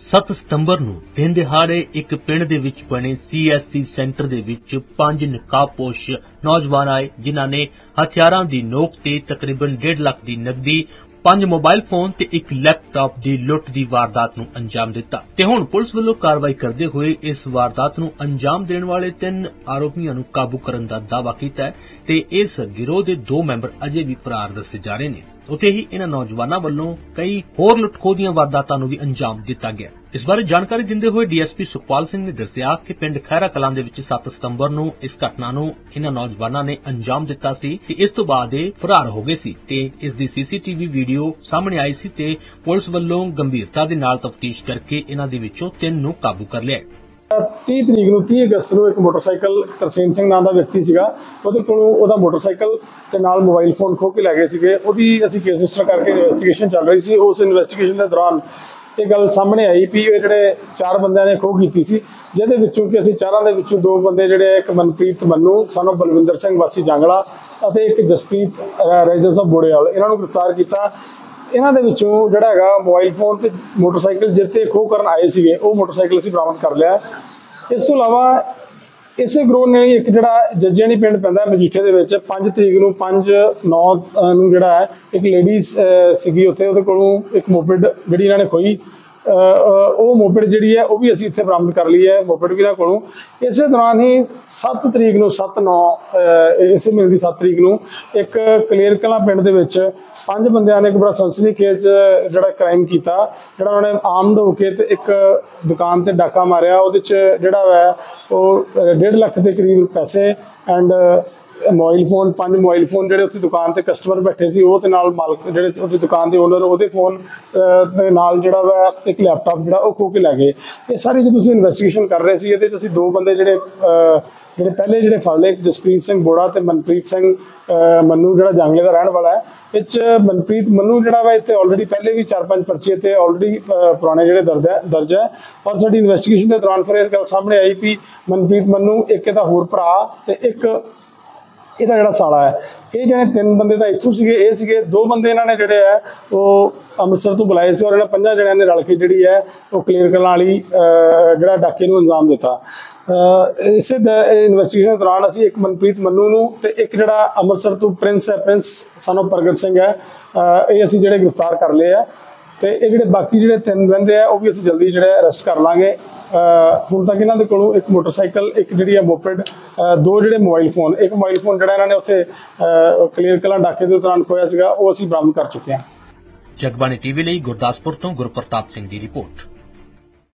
7 ਸਤੰਬਰ ਨੂੰ ਦਿਨ ਦਿਹਾੜੇ ਇੱਕ ਪਿੰਡ ਦੇ ਵਿੱਚ ਬਣੇ CSC ਸੈਂਟਰ ਦੇ ਵਿੱਚ 5 ਨਕਾਬਪੋਸ਼ ਨੌਜਵਾਨ ਆਏ ਜਿਨ੍ਹਾਂ ਨੇ ਹਥਿਆਰਾਂ ਦੀ ਨੋਕ ਤੇ ਤਕਰੀਬਨ 1.5 ਲੱਖ ਦੀ ਨਕਦੀ 5 ਮੋਬਾਈਲ ਫੋਨ ਤੇ ਇੱਕ ਲੈਪਟਾਪ ਦੀ ਲੁੱਟ ਦੀ ਵਾਰਦਾਤ ਨੂੰ ਅੰਜਾਮ ਦਿੱਤਾ ਤੇ ਹੁਣ ਪੁਲਿਸ ਵੱਲੋਂ ਕਾਰਵਾਈ ਕਰਦੇ ਹੋਏ ਇਸ ਵਾਰਦਾਤ ਨੂੰ ਅੰਜਾਮ ਦੇਣ ਵਾਲੇ 3 ਆਰੋਪੀਆਂ ਨੂੰ ਕਾਬੂ ਕਰਨ ਦਾ ਦਾਅਵਾ ਕੀਤਾ ਹੈ ਤੇ ਇਸ ਗਿਰੋਹ ਦੇ 2 ਮੈਂਬਰ ਅਜੇ ਵੀ ਫਰਾਰ ਦੱਸੇ ਜਾ ਰਹੇ ਨੇ। ਉੱਥੇ ਹੀ ਇਹਨਾਂ ਨੌਜਵਾਨਾਂ ਵੱਲੋਂ ਕਈ ਹੋਰ ਲੁੱਟਖੋਹ ਦੀਆਂ ਵਾਰਦਾਤਾਂ ਨੂੰ ਵੀ ਅੰਜਾਮ ਦਿੱਤਾ ਗਿਆ। ਇਸ ਬਾਰੇ ਜਾਣਕਾਰੀ ਦਿੰਦੇ ਹੋਏ DSP ਸੁਖਪਾਲ ਸਿੰਘ ਨੇ ਦੱਸਿਆ ਕਿ ਪਿੰਡ ਖੈਰਾ ਕਲਾਂ ਦੇ ਵਿੱਚ 7 ਸਤੰਬਰ ਨੂੰ ਇਸ ਘਟਨਾ ਨੂੰ ਇਹਨਾਂ ਨੌਜਵਾਨਾਂ ਨੇ ਅੰਜਾਮ ਦਿੱਤਾ ਸੀ ਤੇ ਇਸ ਤੋਂ ਬਾਅਦ ਇਹ ਫਰਾਰ ਹੋ ਗਏ ਸੀ ਤੇ ਇਸ ਦੀ CCTV ਵੀਡੀਓ ਸਾਹਮਣੇ ਆਈ ਸੀ ਤੇ ਪੁਲਿਸ ਵੱਲੋਂ ਗੰਭੀਰਤਾ ਦੇ ਨਾਲ ਤਫਤੀਸ਼ ਕਰਕੇ ਇਹਨਾਂ ਦੇ ਵਿੱਚੋਂ 3 ਨੂੰ ਕਾਬੂ ਕਰ ਲਿਆ। 30 ਤਰੀਕ ਨੂੰ 30 ਅਗਸਤ ਨੂੰ ਇੱਕ ਮੋਟਰਸਾਈਕਲ ਤਰਸੇਮ ਸਿੰਘ ਨਾਮ ਦਾ ਵਿਅਕਤੀ ਸੀਗਾ, ਉਹਦੇ ਕੋਲੋਂ ਉਹਦਾ ਮੋਟਰਸਾਈਕਲ ਤੇ ਨਾਲ ਮੋਬਾਈਲ ਫੋਨ ਖੋਹ ਕੇ ਲੈ ਗਏ ਸੀਗੇ। ਉਹਦੀ ਅਸੀਂ ਕੇਸ ਰਜਿਸਟਰ ਕਰਕੇ ਇਨਵੈਸਟੀਗੇਸ਼ਨ ਚੱਲ ਰਹੀ ਸੀ। ਉਸ ਇਨਵੈਸਟੀਗੇਸ਼ਨ ਦੇ ਦੌਰਾਨ ਇਹ ਗੱਲ ਸਾਹਮਣੇ ਆਈ ਵੀ ਇਹ ਜਿਹੜੇ 4 ਬੰਦਿਆਂ ਨੇ ਖੋਹ ਕੀਤੀ ਸੀ, ਜਿਹਦੇ ਵਿੱਚੋਂ ਕਿ ਅਸੀਂ 4 ਦੇ ਵਿੱਚੋਂ 2 ਬੰਦੇ ਜਿਹੜੇ ਇੱਕ ਮਨਪ੍ਰੀਤ ਮੰਨੂ ਸਾਨੂੰ ਬਲਵਿੰਦਰ ਸਿੰਘ ਵਾਸੀ ਜਾਂਗਲਾ ਅਤੇ ਇੱਕ ਜਸਪ੍ਰੀਤ ਰੈਜੀਡੈਂਸ ਆਫ ਬੋੜੇਵਾਲ ਇਹਨਾਂ ਨੂੰ ਗ੍ਰਿਫਤਾਰ ਕੀਤਾ। ਇਹਨਾਂ ਦੇ ਵਿੱਚੋਂ ਜਿਹੜਾ ਹੈਗਾ ਮੋਬਾਈਲ ਫੋਨ ਤੇ ਮੋਟਰਸਾਈਕਲ ਜਿੱਤੇ ਖੋਹ ਕਰਨ ਆਏ ਸੀਗੇ ਉਹ ਮੋਟਰਸਾਈਕਲ ਅਸੀਂ ਬਰਾਮਦ ਕਰ ਲਿਆ। ਇਸ ਤੋਂ ਇਲਾਵਾ ਇਸੇ ਗਰੋਹ ਨੇ ਇੱਕ ਜਿਹੜਾ ਜੱਜੇਣੀ ਪਿੰਡ ਪੈਂਦਾ ਮਜੀਠੇ ਦੇ ਵਿੱਚ 5 ਤਰੀਕ ਨੂੰ 5/9 ਨੂੰ ਜਿਹੜਾ ਹੈ ਇੱਕ ਲੇਡੀਜ਼ ਸੀਗੀ ਉੱਥੇ, ਉਹਦੇ ਕੋਲੋਂ ਇੱਕ ਮੋਪਿਡ ਜਿਹੜੀ ਇਹਨਾਂ ਨੇ ਖੋਈ, ਉਹ ਮੋਪਿਡ ਜਿਹੜੀ ਹੈ ਉਹ ਵੀ ਅਸੀਂ ਇੱਥੇ ਬਰਾਮਦ ਕਰ ਲਈ ਹੈ, ਮੋਪਿਡ ਵੀ ਇਹਨਾਂ ਕੋਲੋਂ। ਇਸੇ ਦੌਰਾਨ ਹੀ 7 ਤਰੀਕ ਨੂੰ 7/9 ਇਸੇ ਮਹੀਨੇ ਦੀ 7 ਤਰੀਕ ਨੂੰ ਇੱਕ ਕਲੇਰ ਕਲਾਂ ਪਿੰਡ ਦੇ ਵਿੱਚ 5 ਬੰਦਿਆਂ ਨੇ ਇੱਕ ਬੜਾ ਸਨਸਨੀਖੇਜ਼ ਜਿਹੜਾ ਕ੍ਰਾਈਮ ਕੀਤਾ, ਜਿਹੜਾ ਉਹਨਾਂ ਨੇ ਆਮਦ ਹੋ ਕੇ ਤੇ ਇੱਕ ਦੁਕਾਨ ਤੇ ਡਾਕਾ ਮਾਰਿਆ। ਉਹਦੇ 'ਚ ਜਿਹੜਾ ਹੈ ਉਹ 1.5 ਲੱਖ ਦੇ ਕਰੀਬ ਪੈਸੇ and mobile phone 5 mobile phone ਜਿਹੜੇ ਉੱਥੇ ਦੁਕਾਨ ਤੇ ਕਸਟਮਰ ਬੈਠੇ ਸੀ ਉਹ ਤੇ ਨਾਲ ਮਾਲਕ ਜਿਹੜੇ ਉੱਥੇ ਦੁਕਾਨ ਦੇ ਓਨਰ ਉਹਦੇ ਫੋਨ ਦੇ ਨਾਲ ਜਿਹੜਾ ਵਾ ਇੱਕ ਲੈਪਟਾਪ ਜਿਹੜਾ ਉਹ ਖੋਹ ਕੇ ਲੈ ਗਏ। ਇਹ ਸਾਰੀ ਜਦੋਂ ਅਸੀਂ ਇਨਵੈਸਟੀਗੇਸ਼ਨ ਕਰ ਰਹੇ ਸੀ ਇਹਦੇ 'ਚ ਅਸੀਂ 2 ਬੰਦੇ ਜਿਹੜੇ ਪਹਿਲੇ ਜਿਹੜੇ ਫੜ ਲਏ, ਜਸਪ੍ਰੀਤ ਸਿੰਘ ਬੋੜਾ ਤੇ ਮਨਪ੍ਰੀਤ ਸਿੰਘ ਮੰਨੂ ਜਿਹੜਾ ਜਾਂਗਲੇ ਦਾ ਰਹਿਣ ਵਾਲਾ ਹੈ। ਇਹ 'ਚ ਮਨਪ੍ਰੀਤ ਮੰਨੂ ਜਿਹੜਾ ਵਾ ਇੱਥੇ ਆਲਰੇਡੀ ਪਹਿਲੇ ਵੀ 4-5 ਪਰਚੇ ਤੇ ਆਲਰੇਡੀ ਪੁਰਾਣੇ ਜਿਹੜੇ ਦਰਜ ਹੈ। ਔਰ ਸਾਡੀ ਇਨਵੈਸਟੀਗੇਸ਼ਨ ਦੇ ਦੌਰਾਨ ਫਿਰ ਇਹ ਗੱਲ ਸਾਹਮਣੇ ਆਈ ਵੀ ਮਨਪ੍ਰੀਤ ਮੰਨੂ ਇੱਕ ਇਹਦਾ ਹੋਰ ਭਰਾ ਤੇ ਇੱਕ ਇਹਦਾ ਜਿਹੜਾ ਸਾਲਾ ਹੈ, ਇਹ ਜਿਹੜੇ 3 ਬੰਦੇ ਤਾਂ ਇੱਥੋਂ ਸੀਗੇ, ਇਹ ਸੀਗੇ 2 ਬੰਦੇ ਇਹਨਾਂ ਨੇ ਜਿਹੜੇ ਹੈ ਉਹ ਅੰਮ੍ਰਿਤਸਰ ਤੋਂ ਬੁਲਾਏ ਸੀ ਔਰ ਇਹਨਾਂ 5 ਜਣਿਆਂ ਨੇ ਰਲ ਕੇ ਜਿਹੜੀ ਹੈ ਉਹ ਕਲੀਅਰ ਕਲਾਂ ਵਾਲੀ ਜਿਹੜਾ ਡਾਕੇ ਨੂੰ ਅੰਜਾਮ ਦਿੱਤਾ। ਇਸੇ ਇਨਵੈਸਟੀਗੇਸ਼ਨ ਦੇ ਦੌਰਾਨ ਅਸੀਂ ਇੱਕ ਮਨਪ੍ਰੀਤ ਮੰਨੂ ਨੂੰ ਤੇ ਇੱਕ ਜਿਹੜਾ ਅੰਮ੍ਰਿਤਸਰ ਤੋਂ ਪ੍ਰਿੰਸ ਸਾਨੂੰ ਪ੍ਰਗਟ ਸਿੰਘ ਹੈ, ਇਹ ਅਸੀਂ ਜਿਹੜੇ ਗ੍ਰਿਫਤਾਰ ਕਰ ਲਏ ਆ ਤੇ ਇਹ ਜਿਹੜੇ ਬਾਕੀ ਜਿਹੜੇ 3 ਬੰਦੇ ਆ ਉਹ ਵੀ ਅਸੀਂ ਜਲਦੀ ਜਿਹੜੇ ਅਰੈਸਟ ਕਰ ਲਾਂਗੇ। ਹੁਣ ਤੱਕ ਇਹਨਾਂ ਦੇ ਕੋਲੋਂ ਇੱਕ ਮੋਟਰਸਾਈਕਲ, ਇੱਕ ਜਿਹੜੀ ਹੈ ਮੋਪਿਡ, 2 ਜਿਹੜੇ ਮੋਬਾਈਲ ਫੋਨ, ਇੱਕ ਮੋਬਾਈਲ ਫੋਨ ਜਿਹੜਾ ਇਹਨਾਂ ਨੇ ਉੱਥੇ ਕਲੀਅਰ ਕਲਾਂ ਡਾਕੇ ਦੇ ਦੌਰਾਨ ਖੋਇਆ ਸੀਗਾ ਉਹ ਅਸੀਂ ਬਰਾਮਦ ਕਰ ਚੁੱਕੇ ਹਾਂ। ਜਗਬਾਣੀ TV ਲਈ ਗੁਰਦਾਸਪੁਰ ਤੋਂ ਗੁਰਪ੍ਰਤਾਪ ਸਿੰਘ ਦੀ ਰਿਪੋਰਟ।